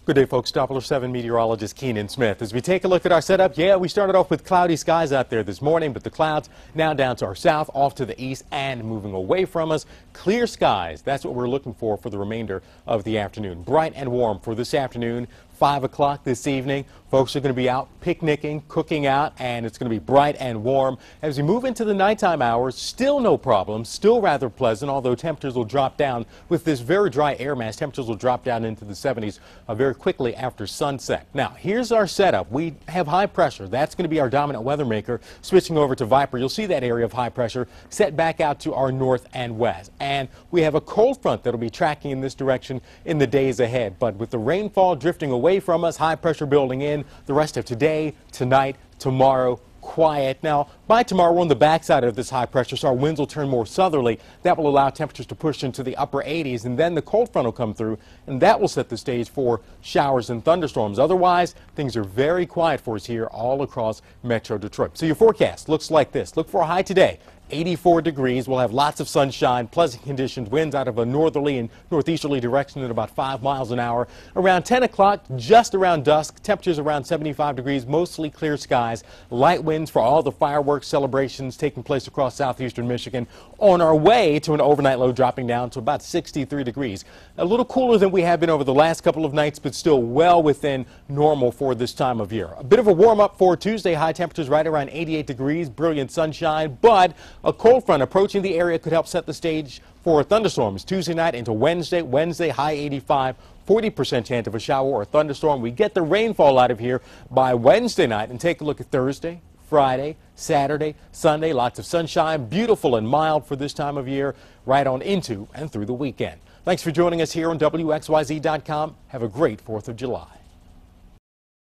Good day, folks. Doppler 7 meteorologist Keenan Smith. As we take a look at our setup, we started off with cloudy skies out there this morning, but the clouds now down to our south, off to the east, and moving away from us. Clear skies. That's what we're looking for the remainder of the afternoon. Bright and warm for this afternoon. 5 o'clock this evening. Folks are going to be out picnicking, cooking out, and it's going to be bright and warm. As we move into the nighttime hours, still no problem, still rather pleasant, although temperatures will drop down with this very dry air mass. Temperatures will drop down into the 70s very quickly after sunset. Now, here's our setup. We have high pressure. That's going to be our dominant weather maker. Switching over to Viper, you'll see that area of high pressure set back out to our north and west. And we have a cold front that'll be tracking in this direction in the days ahead. But with the rainfall drifting away from us, high pressure building in, the rest of today, tonight, tomorrow, quiet. Now, by tomorrow, we're on the backside of this high pressure, so our winds will turn more southerly. That will allow temperatures to push into the upper 80s, and then the cold front will come through, and that will set the stage for showers and thunderstorms. Otherwise, things are very quiet for us here all across Metro Detroit. So your forecast looks like this. Look for a high today. 84 degrees. We'll have lots of sunshine, pleasant conditions, winds out of a northerly and northeasterly direction at about 5 miles an hour. Around 10 o'clock, just around dusk, temperatures around 75 degrees, mostly clear skies, light winds for all the fireworks celebrations taking place across southeastern Michigan. On our way to an overnight low dropping down to about 63 degrees. A little cooler than we have been over the last couple of nights, but still well within normal for this time of year. A bit of a warm up for Tuesday. High temperatures right around 88 degrees, brilliant sunshine, but a cold front approaching the area could help set the stage for thunderstorms Tuesday night into Wednesday. Wednesday, high 85, 40% chance of a shower or thunderstorm. We get the rainfall out of here by Wednesday night. And take a look at Thursday, Friday, Saturday, Sunday. Lots of sunshine, beautiful and mild for this time of year, right on into and through the weekend. Thanks for joining us here on WXYZ.com. Have a great 4th of July.